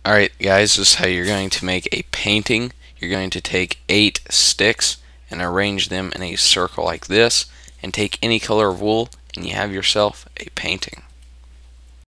Alright guys, this is how you're going to make a painting. You're going to take 8 sticks and arrange them in a circle like this, and take any color of wool and you have yourself a painting.